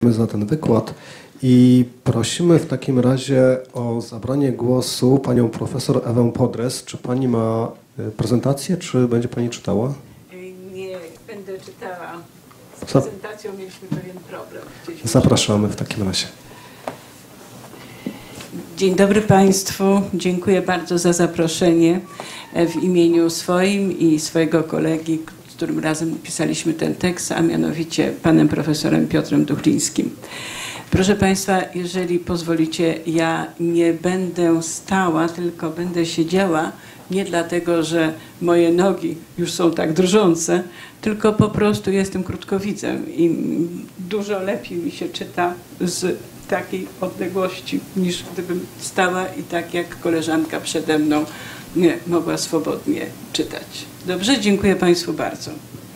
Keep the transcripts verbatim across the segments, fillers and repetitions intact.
za ten wykład i prosimy w takim razie o zabranie głosu panią profesor Ewę Podres. Czy pani ma prezentację, czy będzie pani czytała? Nie, będę czytała. Z prezentacją mieliśmy pewien problem. Chcieliśmy Zapraszamy w takim razie. Dzień dobry Państwu. Dziękuję bardzo za zaproszenie w imieniu swoim i swojego kolegi, z którym razem pisaliśmy ten tekst, a mianowicie panem profesorem Piotrem Duchlińskim. Proszę Państwa, jeżeli pozwolicie, ja nie będę stała, tylko będę siedziała, nie dlatego, że moje nogi już są tak drżące, tylko po prostu jestem krótkowidzem i dużo lepiej mi się czyta z takiej odległości, niż gdybym stała i tak jak koleżanka przede mną nie mogła swobodnie czytać. Dobrze? Dziękuję Państwu bardzo.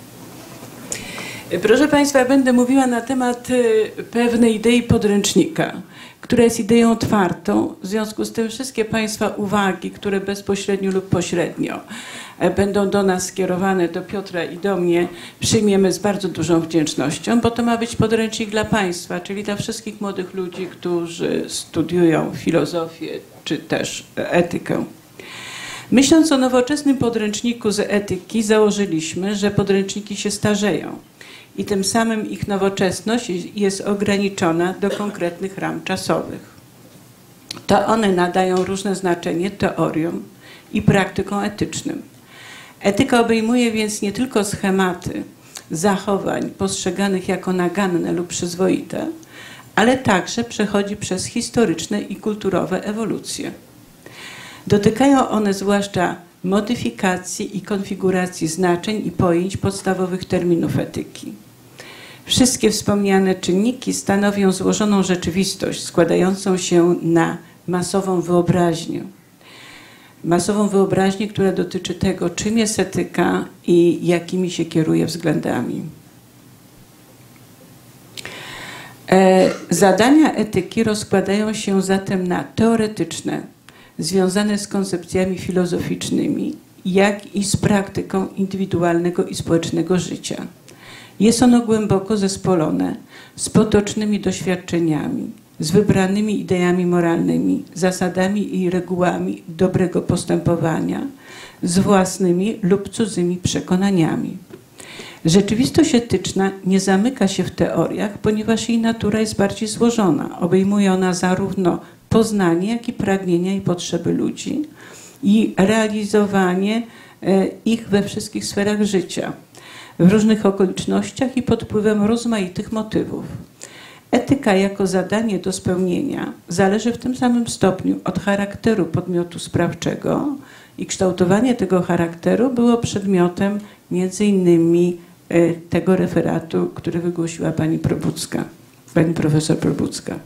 Proszę Państwa, będę mówiła na temat pewnej idei podręcznika, która jest ideą otwartą. W związku z tym wszystkie Państwa uwagi, które bezpośrednio lub pośrednio będą do nas skierowane, do Piotra i do mnie, przyjmiemy z bardzo dużą wdzięcznością, bo to ma być podręcznik dla Państwa, czyli dla wszystkich młodych ludzi, którzy studiują filozofię czy też etykę. Myśląc o nowoczesnym podręczniku z etyki, założyliśmy, że podręczniki się starzeją i tym samym ich nowoczesność jest ograniczona do konkretnych ram czasowych. To one nadają różne znaczenie teoriom i praktykom etycznym. Etyka obejmuje więc nie tylko schematy zachowań postrzeganych jako naganne lub przyzwoite, ale także przechodzi przez historyczne i kulturowe ewolucje. Dotykają one zwłaszcza modyfikacji i konfiguracji znaczeń i pojęć podstawowych terminów etyki. Wszystkie wspomniane czynniki stanowią złożoną rzeczywistość składającą się na masową wyobraźnię. Masową wyobraźnię, która dotyczy tego, czym jest etyka i jakimi się kieruje względami. E, zadania etyki rozkładają się zatem na teoretyczne, związane z koncepcjami filozoficznymi, jak i z praktyką indywidualnego i społecznego życia. Jest ono głęboko zespolone z potocznymi doświadczeniami, z wybranymi ideami moralnymi, zasadami i regułami dobrego postępowania, z własnymi lub cudzymi przekonaniami. Rzeczywistość etyczna nie zamyka się w teoriach, ponieważ jej natura jest bardziej złożona. Obejmuje ona zarówno poznanie, jak i pragnienia i potrzeby ludzi i realizowanie ich we wszystkich sferach życia, w różnych okolicznościach i pod wpływem rozmaitych motywów. Etyka jako zadanie do spełnienia zależy w tym samym stopniu od charakteru podmiotu sprawczego i kształtowanie tego charakteru było przedmiotem między innymi tego referatu, który wygłosiła pani Probucka, pani profesor Probucka.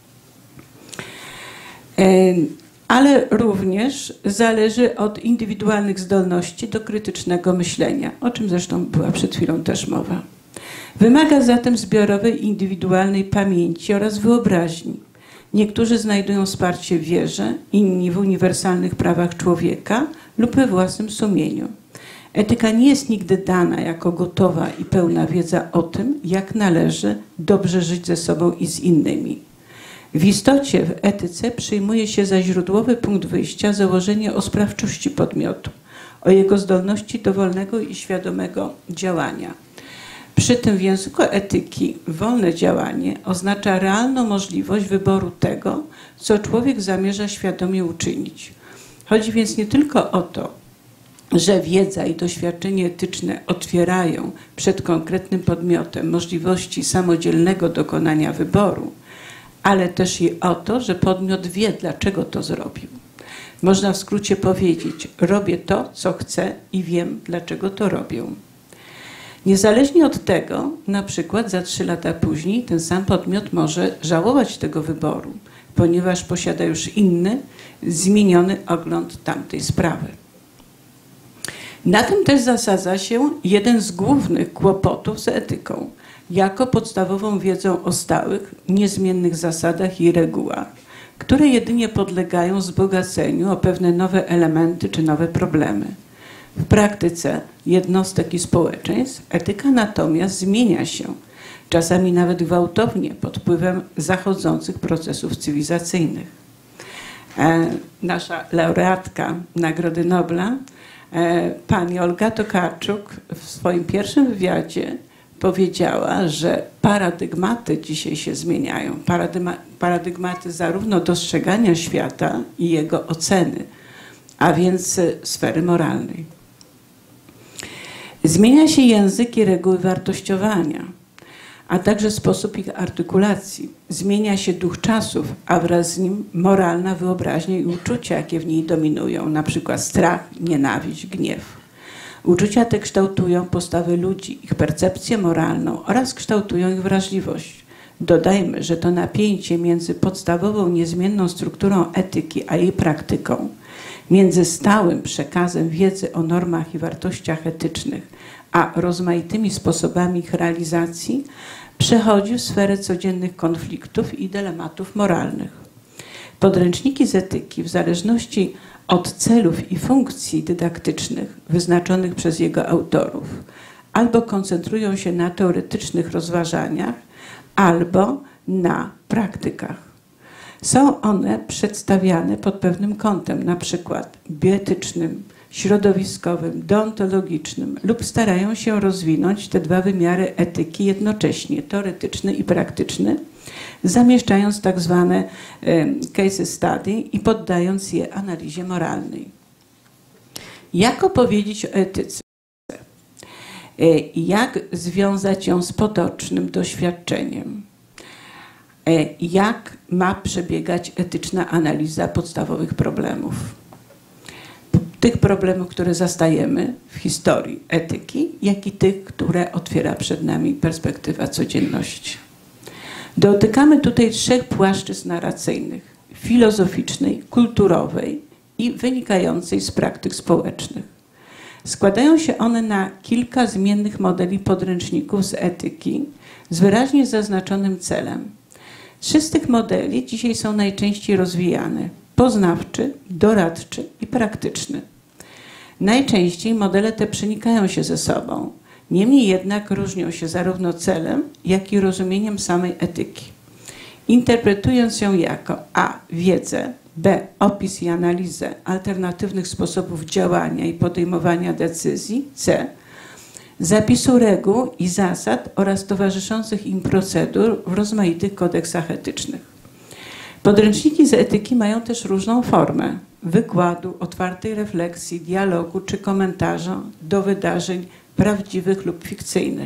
Ale również zależy od indywidualnych zdolności do krytycznego myślenia, o czym zresztą była przed chwilą też mowa. Wymaga zatem zbiorowej, indywidualnej pamięci oraz wyobraźni. Niektórzy znajdują wsparcie w wierze, inni w uniwersalnych prawach człowieka lub we własnym sumieniu. Etyka nie jest nigdy dana jako gotowa i pełna wiedza o tym, jak należy dobrze żyć ze sobą i z innymi. W istocie w etyce przyjmuje się za źródłowy punkt wyjścia założenie o sprawczości podmiotu, o jego zdolności do wolnego i świadomego działania. Przy tym w języku etyki wolne działanie oznacza realną możliwość wyboru tego, co człowiek zamierza świadomie uczynić. Chodzi więc nie tylko o to, że wiedza i doświadczenie etyczne otwierają przed konkretnym podmiotem możliwości samodzielnego dokonania wyboru, ale też i o to, że podmiot wie, dlaczego to zrobił. Można w skrócie powiedzieć, robię to, co chcę i wiem, dlaczego to robię. Niezależnie od tego, na przykład za trzy lata później ten sam podmiot może żałować tego wyboru, ponieważ posiada już inny, zmieniony ogląd tamtej sprawy. Na tym też zasadza się jeden z głównych kłopotów z etyką, jako podstawową wiedzą o stałych, niezmiennych zasadach i regułach, które jedynie podlegają wzbogaceniu o pewne nowe elementy czy nowe problemy. W praktyce jednostek i społeczeństw etyka natomiast zmienia się, czasami nawet gwałtownie pod wpływem zachodzących procesów cywilizacyjnych. E, nasza laureatka Nagrody Nobla, e, pani Olga Tokarczuk, w swoim pierwszym wywiadzie powiedziała, że paradygmaty dzisiaj się zmieniają. Paradygma, paradygmaty zarówno dostrzegania świata i jego oceny, a więc sfery moralnej. Zmienia się język i reguły wartościowania, a także sposób ich artykulacji. Zmienia się duch czasów, a wraz z nim moralna wyobraźnia i uczucia, jakie w niej dominują, na przykład strach, nienawiść, gniew. Uczucia te kształtują postawy ludzi, ich percepcję moralną oraz kształtują ich wrażliwość. Dodajmy, że to napięcie między podstawową, niezmienną strukturą etyki, a jej praktyką, między stałym przekazem wiedzy o normach i wartościach etycznych, a rozmaitymi sposobami ich realizacji, przechodzi w sferę codziennych konfliktów i dylematów moralnych. Podręczniki z etyki, w zależności od celów i funkcji dydaktycznych wyznaczonych przez jego autorów, albo koncentrują się na teoretycznych rozważaniach, albo na praktykach. Są one przedstawiane pod pewnym kątem, na przykład bioetycznym, środowiskowym, deontologicznym, lub starają się rozwinąć te dwa wymiary etyki jednocześnie, teoretyczny i praktyczny, zamieszczając tak zwane case study i poddając je analizie moralnej. Jak opowiedzieć o etyce? Jak związać ją z potocznym doświadczeniem? Jak ma przebiegać etyczna analiza podstawowych problemów? Tych problemów, które zastajemy w historii etyki, jak i tych, które otwiera przed nami perspektywa codzienności. Dotykamy tutaj trzech płaszczyzn narracyjnych: filozoficznej, kulturowej i wynikającej z praktyk społecznych. Składają się one na kilka zmiennych modeli podręczników z etyki z wyraźnie zaznaczonym celem. Trzy z tych modeli dzisiaj są najczęściej rozwijane: poznawczy, doradczy i praktyczny. Najczęściej modele te przenikają się ze sobą, niemniej jednak różnią się zarówno celem, jak i rozumieniem samej etyki. Interpretując ją jako a. wiedzę, b. opis i analizę alternatywnych sposobów działania i podejmowania decyzji, c. zapisu reguł i zasad oraz towarzyszących im procedur w rozmaitych kodeksach etycznych. Podręczniki z etyki mają też różną formę: wykładu, otwartej refleksji, dialogu czy komentarza do wydarzeń prawdziwych lub fikcyjnych.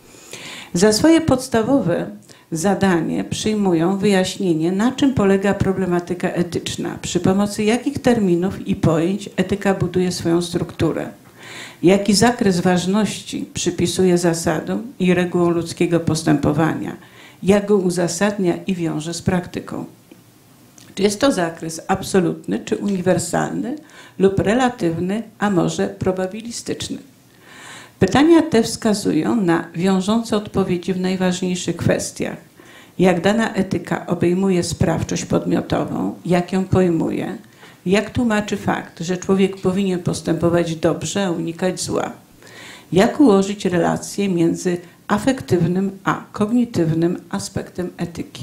Za swoje podstawowe zadanie przyjmują wyjaśnienie, na czym polega problematyka etyczna, przy pomocy jakich terminów i pojęć etyka buduje swoją strukturę, jaki zakres ważności przypisuje zasadom i regułom ludzkiego postępowania, jak go uzasadnia i wiąże z praktyką. Czy jest to zakres absolutny, czy uniwersalny, lub relatywny, a może probabilistyczny? Pytania te wskazują na wiążące odpowiedzi w najważniejszych kwestiach. Jak dana etyka obejmuje sprawczość podmiotową, jak ją pojmuje, jak tłumaczy fakt, że człowiek powinien postępować dobrze, a unikać zła. Jak ułożyć relacje między afektywnym a kognitywnym aspektem etyki.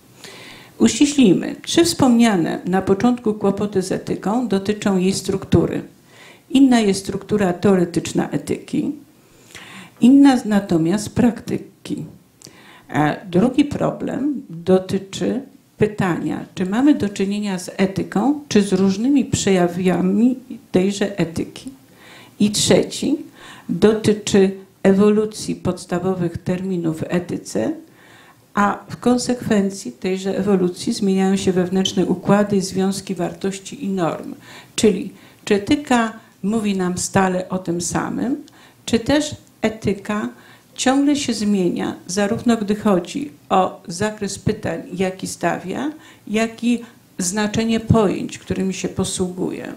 Uściślijmy, czy wspomniane na początku kłopoty z etyką dotyczą jej struktury. Inna jest struktura teoretyczna etyki, inna natomiast praktyki. A drugi problem dotyczy pytania, czy mamy do czynienia z etyką, czy z różnymi przejawami tejże etyki. I trzeci dotyczy ewolucji podstawowych terminów w etyce, a w konsekwencji tejże ewolucji zmieniają się wewnętrzne układy, związki wartości i norm. Czyli czy etyka mówi nam stale o tym samym, czy też etyka ciągle się zmienia, zarówno gdy chodzi o zakres pytań, jaki stawia, jak i znaczenie pojęć, którymi się posługuje.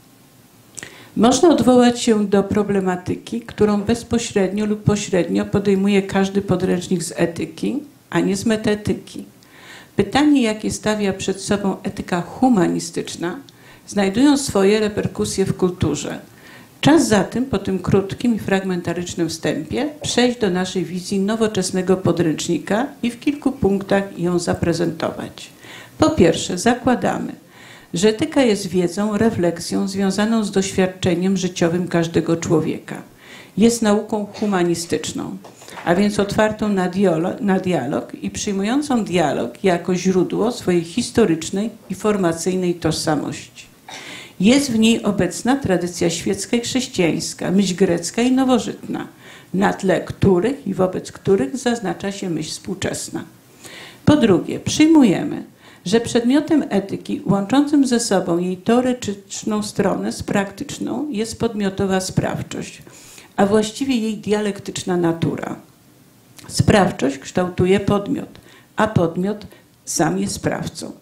Można odwołać się do problematyki, którą bezpośrednio lub pośrednio podejmuje każdy podręcznik z etyki, a nie z metaetyki. Pytanie, jakie stawia przed sobą etyka humanistyczna, znajdują swoje reperkusje w kulturze. Czas zatem po tym krótkim i fragmentarycznym wstępie przejść do naszej wizji nowoczesnego podręcznika i w kilku punktach ją zaprezentować. Po pierwsze, zakładamy, że etyka jest wiedzą, refleksją związaną z doświadczeniem życiowym każdego człowieka. Jest nauką humanistyczną, a więc otwartą na dialog, na dialog i przyjmującą dialog jako źródło swojej historycznej i formacyjnej tożsamości. Jest w niej obecna tradycja świecka i chrześcijańska, myśl grecka i nowożytna, na tle których i wobec których zaznacza się myśl współczesna. Po drugie, przyjmujemy, że przedmiotem etyki łączącym ze sobą jej teoretyczną stronę z praktyczną jest podmiotowa sprawczość, a właściwie jej dialektyczna natura. Sprawczość kształtuje podmiot, a podmiot sam jest sprawcą.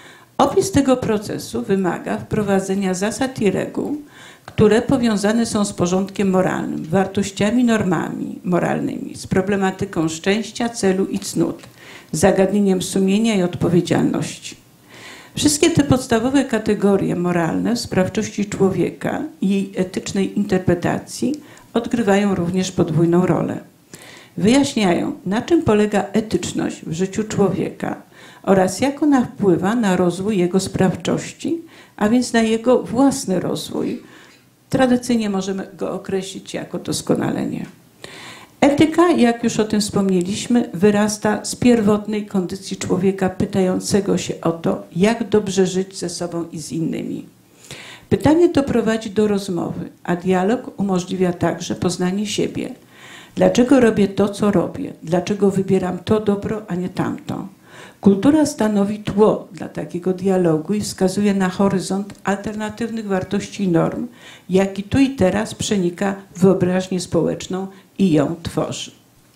Opis tego procesu wymaga wprowadzenia zasad i reguł, które powiązane są z porządkiem moralnym, wartościami, normami moralnymi, z problematyką szczęścia, celu i cnót, zagadnieniem sumienia i odpowiedzialności. Wszystkie te podstawowe kategorie moralne w sprawczości człowieka i jej etycznej interpretacji odgrywają również podwójną rolę. Wyjaśniają, na czym polega etyczność w życiu człowieka oraz jak ona wpływa na rozwój jego sprawczości, a więc na jego własny rozwój. Tradycyjnie możemy go określić jako doskonalenie. Etyka, jak już o tym wspomnieliśmy, wyrasta z pierwotnej kondycji człowieka pytającego się o to, jak dobrze żyć ze sobą i z innymi. Pytanie to prowadzi do rozmowy, a dialog umożliwia także poznanie siebie. Dlaczego robię to, co robię? Dlaczego wybieram to dobro, a nie tamto? Kultura stanowi tło dla takiego dialogu i wskazuje na horyzont alternatywnych wartości i norm, jaki tu i teraz przenika wyobraźnię społeczną i ją tworzy.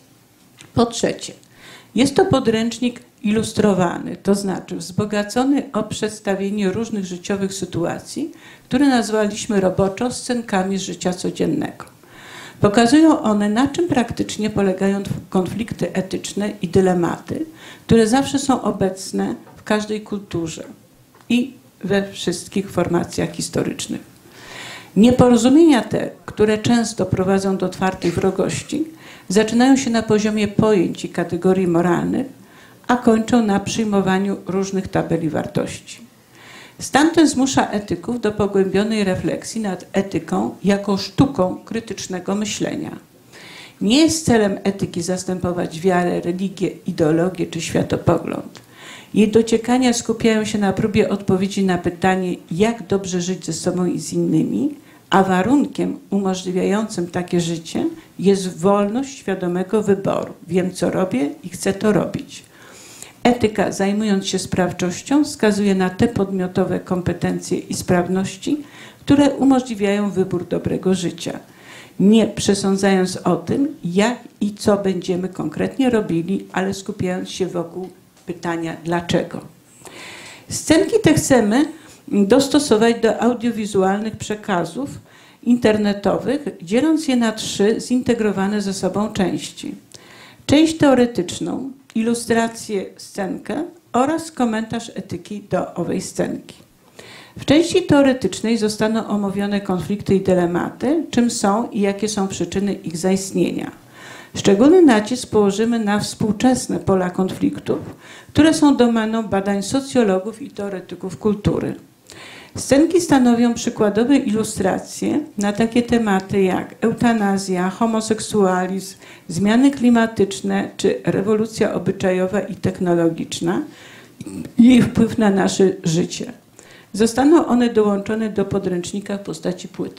Po trzecie, jest to podręcznik ilustrowany, to znaczy wzbogacony o przedstawienie różnych życiowych sytuacji, które nazwaliśmy roboczo scenkami z życia codziennego. Pokazują one, na czym praktycznie polegają konflikty etyczne i dylematy, które zawsze są obecne w każdej kulturze i we wszystkich formacjach historycznych. Nieporozumienia te, które często prowadzą do twardej wrogości, zaczynają się na poziomie pojęć i kategorii moralnych, a kończą na przyjmowaniu różnych tabeli wartości. Stan ten zmusza etyków do pogłębionej refleksji nad etyką jako sztuką krytycznego myślenia. Nie jest celem etyki zastępować wiarę, religię, ideologię czy światopogląd. Jej dociekania skupiają się na próbie odpowiedzi na pytanie, jak dobrze żyć ze sobą i z innymi, a warunkiem umożliwiającym takie życie jest wolność świadomego wyboru. Wiem, co robię i chcę to robić. Etyka, zajmując się sprawczością, wskazuje na te podmiotowe kompetencje i sprawności, które umożliwiają wybór dobrego życia, nie przesądzając o tym, jak i co będziemy konkretnie robili, ale skupiając się wokół pytania dlaczego. Scenki te chcemy dostosować do audiowizualnych przekazów internetowych, dzieląc je na trzy zintegrowane ze sobą części. Część teoretyczną, ilustrację, scenkę oraz komentarz etyki do owej scenki. W części teoretycznej zostaną omówione konflikty i dylematy, czym są i jakie są przyczyny ich zaistnienia. Szczególny nacisk położymy na współczesne pola konfliktów, które są domeną badań socjologów i teoretyków kultury. Scenki stanowią przykładowe ilustracje na takie tematy jak eutanazja, homoseksualizm, zmiany klimatyczne czy rewolucja obyczajowa i technologiczna i jej wpływ na nasze życie. Zostaną one dołączone do podręcznika w postaci płyty.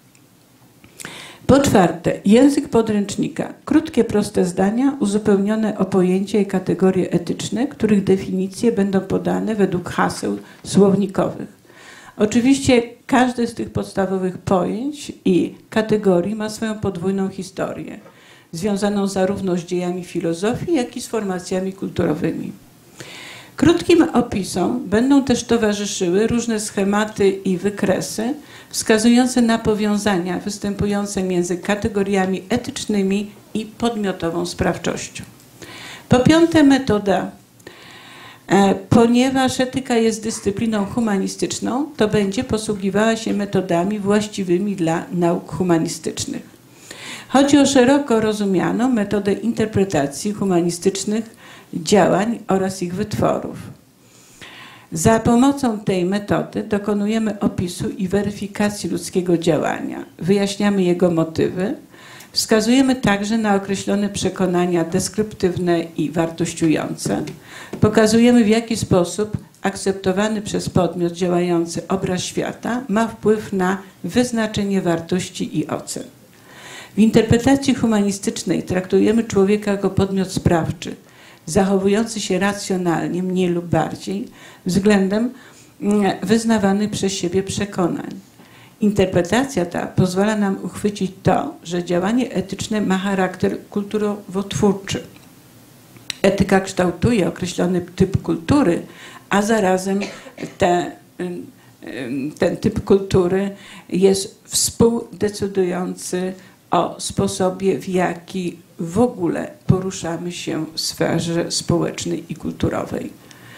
Po czwarte, język podręcznika. Krótkie, proste zdania uzupełnione o pojęcia i kategorie etyczne, których definicje będą podane według haseł słownikowych. Oczywiście każde z tych podstawowych pojęć i kategorii ma swoją podwójną historię, związaną zarówno z dziejami filozofii, jak i z formacjami kulturowymi. Krótkim opisom będą też towarzyszyły różne schematy i wykresy wskazujące na powiązania występujące między kategoriami etycznymi i podmiotową sprawczością. Po piąte, metoda Ponieważ etyka jest dyscypliną humanistyczną, to będzie posługiwała się metodami właściwymi dla nauk humanistycznych. Chodzi o szeroko rozumianą metodę interpretacji humanistycznych działań oraz ich wytworów. Za pomocą tej metody dokonujemy opisu i weryfikacji ludzkiego działania, wyjaśniamy jego motywy, wskazujemy także na określone przekonania deskryptywne i wartościujące, pokazujemy, w jaki sposób akceptowany przez podmiot działający obraz świata ma wpływ na wyznaczenie wartości i ocen. W interpretacji humanistycznej traktujemy człowieka jako podmiot sprawczy, zachowujący się racjonalnie, mniej lub bardziej, względem wyznawanych przez siebie przekonań. Interpretacja ta pozwala nam uchwycić to, że działanie etyczne ma charakter kulturowotwórczy. Etyka kształtuje określony typ kultury, a zarazem te, ten typ kultury jest współdecydujący o sposobie, w jaki w ogóle poruszamy się w sferze społecznej i kulturowej.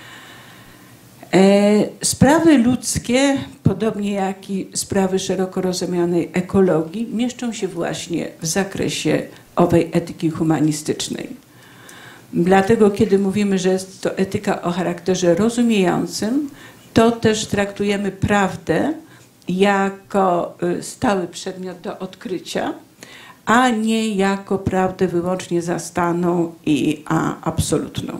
Sprawy ludzkie, podobnie jak i sprawy szeroko rozumianej ekologii, mieszczą się właśnie w zakresie owej etyki humanistycznej. Dlatego, kiedy mówimy, że jest to etyka o charakterze rozumiejącym, to też traktujemy prawdę jako stały przedmiot do odkrycia, a nie jako prawdę wyłącznie zastaną i a, absolutną.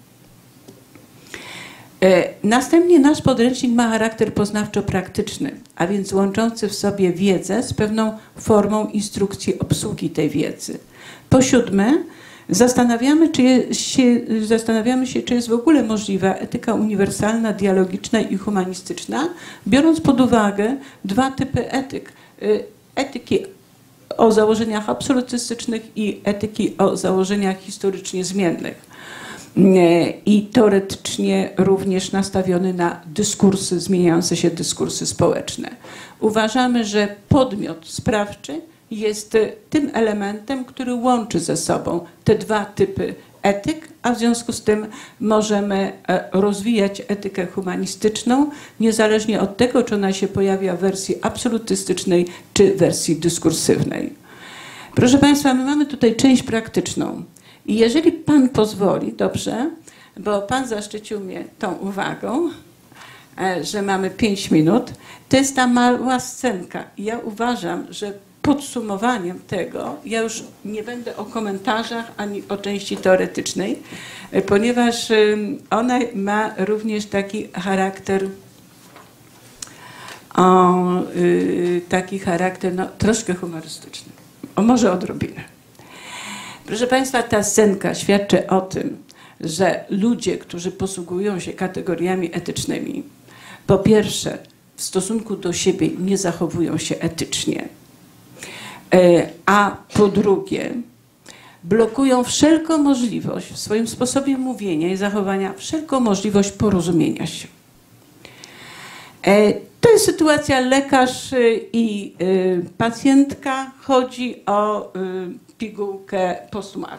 Następnie nasz podręcznik ma charakter poznawczo-praktyczny, a więc łączący w sobie wiedzę z pewną formą instrukcji obsługi tej wiedzy. Po siódme, zastanawiamy, czy jest, się, zastanawiamy się, czy jest w ogóle możliwa etyka uniwersalna, dialogiczna i humanistyczna, biorąc pod uwagę dwa typy etyk. Etyki o założeniach absolutystycznych i etyki o założeniach historycznie zmiennych. I teoretycznie również nastawiony na dyskursy, zmieniające się dyskursy społeczne. Uważamy, że podmiot sprawczy jest tym elementem, który łączy ze sobą te dwa typy etyk, a w związku z tym możemy rozwijać etykę humanistyczną, niezależnie od tego, czy ona się pojawia w wersji absolutystycznej, czy wersji dyskursywnej. Proszę Państwa, my mamy tutaj część praktyczną. I jeżeli Pan pozwoli, dobrze, bo Pan zaszczycił mnie tą uwagą, że mamy pięć minut, to jest ta mała scenka. I ja uważam, że podsumowaniem tego, ja już nie będę o komentarzach ani o części teoretycznej, ponieważ ona ma również taki charakter, o, taki charakter no, troszkę humorystyczny, o może odrobinę. Proszę Państwa, ta scenka świadczy o tym, że ludzie, którzy posługują się kategoriami etycznymi, po pierwsze w stosunku do siebie nie zachowują się etycznie, a po drugie blokują wszelką możliwość w swoim sposobie mówienia i zachowania, wszelką możliwość porozumienia się. To jest sytuacja lekarz i pacjentka, chodzi o pigułkę postumaru.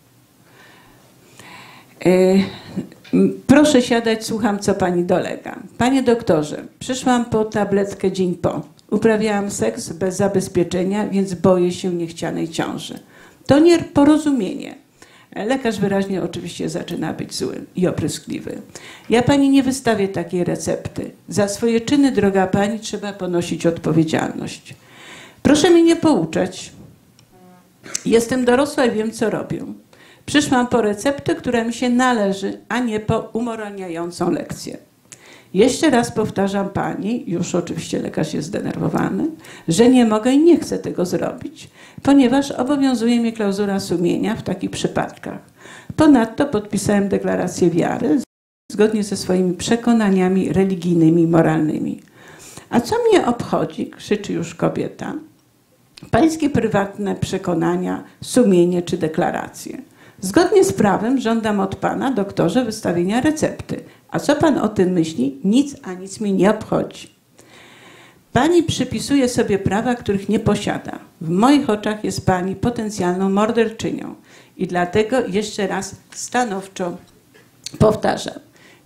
Proszę siadać, słucham, co pani dolega. Panie doktorze, przyszłam po tabletkę dzień po. Uprawiałam seks bez zabezpieczenia, więc boję się niechcianej ciąży. To nieporozumienie. Lekarz wyraźnie oczywiście zaczyna być zły i opryskliwy. Ja pani nie wystawię takiej recepty. Za swoje czyny, droga pani, trzeba ponosić odpowiedzialność. Proszę mnie nie pouczać. Jestem dorosła i wiem, co robię. Przyszłam po receptę, która mi się należy, a nie po umoralniającą lekcję. Jeszcze raz powtarzam pani, już oczywiście lekarz jest zdenerwowany, że nie mogę i nie chcę tego zrobić, ponieważ obowiązuje mnie klauzula sumienia w takich przypadkach. Ponadto podpisałem deklarację wiary zgodnie ze swoimi przekonaniami religijnymi i moralnymi. A co mnie obchodzi, krzyczy już kobieta, pańskie prywatne przekonania, sumienie czy deklaracje. Zgodnie z prawem żądam od pana, doktorze, wystawienia recepty. A co pan o tym myśli? Nic, a nic mi nie obchodzi. Pani przypisuje sobie prawa, których nie posiada. W moich oczach jest pani potencjalną morderczynią. I dlatego jeszcze raz stanowczo powtarzam.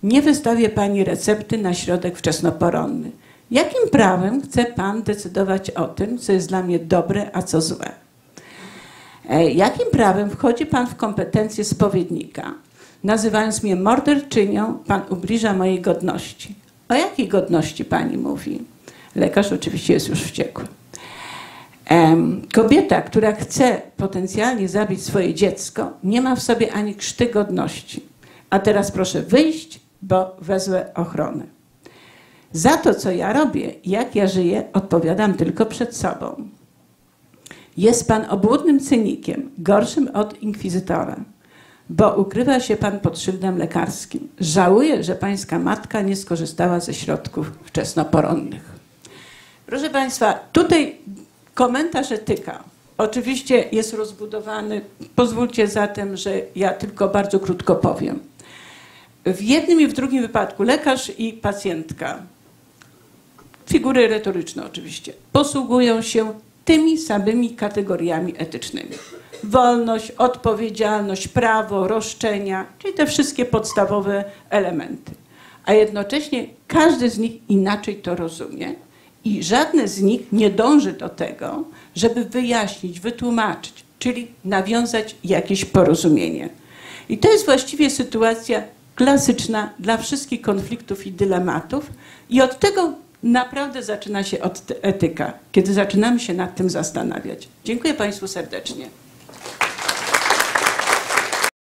nie wystawię pani recepty na środek wczesnoporonny. Jakim prawem chce pan decydować o tym, co jest dla mnie dobre, a co złe? Jakim prawem wchodzi pan w kompetencje spowiednika? Nazywając mnie morderczynią, pan ubliża mojej godności. O jakiej godności pani mówi? Lekarz oczywiście jest już wściekły. Kobieta, która chce potencjalnie zabić swoje dziecko, nie ma w sobie ani krzty godności. A teraz proszę wyjść, bo wezwę ochronę. Za to, co ja robię, jak ja żyję, odpowiadam tylko przed sobą. Jest pan obłudnym cynikiem, gorszym od inkwizytora, bo ukrywa się pan pod szyldem lekarskim. Żałuję, że pańska matka nie skorzystała ze środków wczesnoporonnych. Proszę państwa, tutaj komentarz etyka oczywiście jest rozbudowany. Pozwólcie zatem, że ja tylko bardzo krótko powiem. W jednym i w drugim wypadku lekarz i pacjentka, figury retoryczne oczywiście, posługują się tymi samymi kategoriami etycznymi. Wolność, odpowiedzialność, prawo, roszczenia, czyli te wszystkie podstawowe elementy. A jednocześnie każdy z nich inaczej to rozumie i żadne z nich nie dąży do tego, żeby wyjaśnić, wytłumaczyć, czyli nawiązać jakieś porozumienie. I to jest właściwie sytuacja klasyczna dla wszystkich konfliktów i dylematów i od tego naprawdę zaczyna się od etyka, kiedy zaczynamy się nad tym zastanawiać. Dziękuję państwu serdecznie.